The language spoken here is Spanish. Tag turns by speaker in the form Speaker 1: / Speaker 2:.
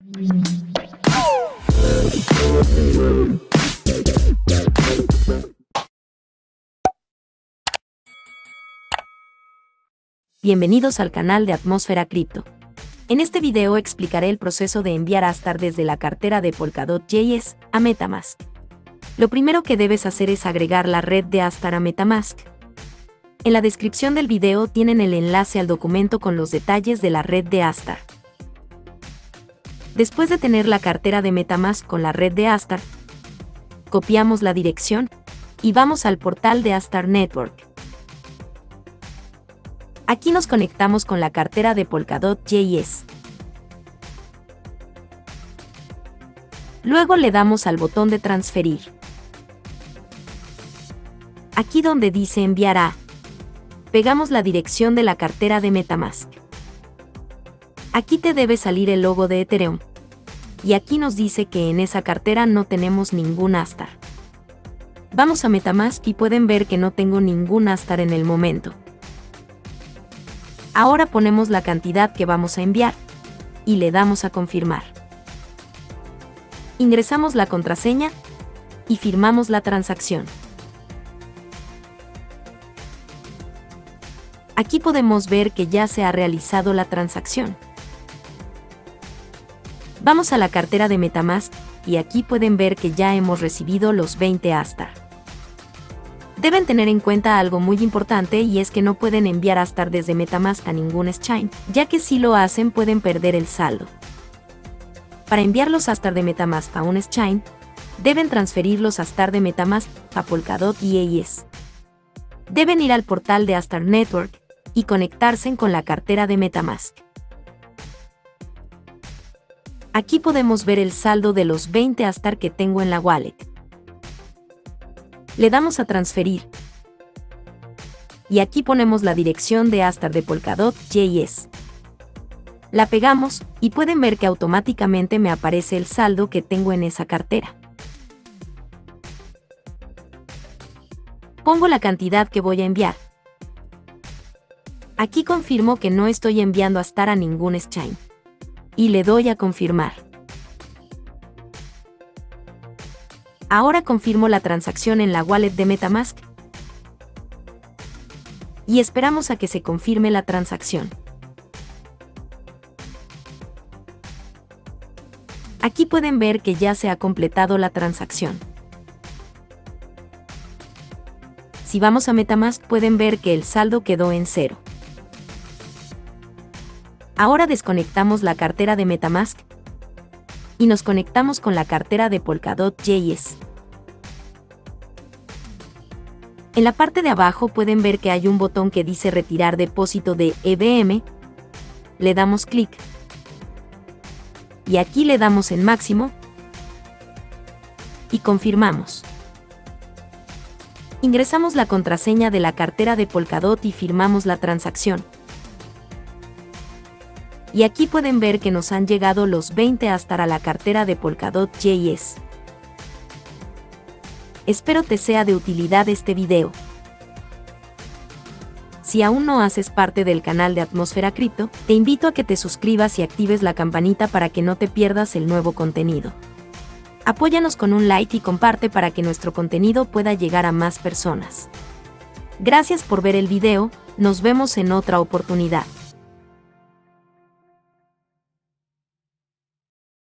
Speaker 1: Bienvenidos al canal de Atmósfera Cripto. En este video explicaré el proceso de enviar Astar desde la cartera de Polkadot.js a MetaMask. Lo primero que debes hacer es agregar la red de Astar a MetaMask. En la descripción del video tienen el enlace al documento con los detalles de la red de Astar. Después de tener la cartera de MetaMask con la red de Astar, copiamos la dirección y vamos al portal de Astar Network. Aquí nos conectamos con la cartera de Polkadot.js. Luego le damos al botón de transferir. Aquí donde dice enviar a, pegamos la dirección de la cartera de MetaMask. Aquí te debe salir el logo de Ethereum. Y aquí nos dice que en esa cartera no tenemos ningún Astar. Vamos a MetaMask y pueden ver que no tengo ningún Astar en el momento. Ahora ponemos la cantidad que vamos a enviar y le damos a confirmar. Ingresamos la contraseña y firmamos la transacción. Aquí podemos ver que ya se ha realizado la transacción. Vamos a la cartera de MetaMask y aquí pueden ver que ya hemos recibido los 20 Astar. Deben tener en cuenta algo muy importante y es que no pueden enviar Astar desde MetaMask a ningún exchange, ya que si lo hacen pueden perder el saldo. Para enviar los Astar de MetaMask a un exchange, deben transferir los Astar de MetaMask a Polkadot.js. Deben ir al portal de Astar Network y conectarse con la cartera de MetaMask. Aquí podemos ver el saldo de los 20 Astar que tengo en la wallet. Le damos a transferir. Y aquí ponemos la dirección de Astar de Polkadot.js. La pegamos y pueden ver que automáticamente me aparece el saldo que tengo en esa cartera. Pongo la cantidad que voy a enviar. Aquí confirmo que no estoy enviando Astar a ningún exchange. Y le doy a confirmar. Ahora confirmo la transacción en la wallet de MetaMask. Y esperamos a que se confirme la transacción. Aquí pueden ver que ya se ha completado la transacción. Si vamos a MetaMask pueden ver que el saldo quedó en 0. Ahora desconectamos la cartera de MetaMask y nos conectamos con la cartera de Polkadot.js. En la parte de abajo pueden ver que hay un botón que dice retirar depósito de EVM. Le damos clic. Y aquí le damos en máximo. Y confirmamos. Ingresamos la contraseña de la cartera de Polkadot y firmamos la transacción. Y aquí pueden ver que nos han llegado los 20 Astar a la cartera de Polkadot.js. Espero te sea de utilidad este video. Si aún no haces parte del canal de Atmósfera Cripto, te invito a que te suscribas y actives la campanita para que no te pierdas el nuevo contenido. Apóyanos con un like y comparte para que nuestro contenido pueda llegar a más personas. Gracias por ver el video, nos vemos en otra oportunidad.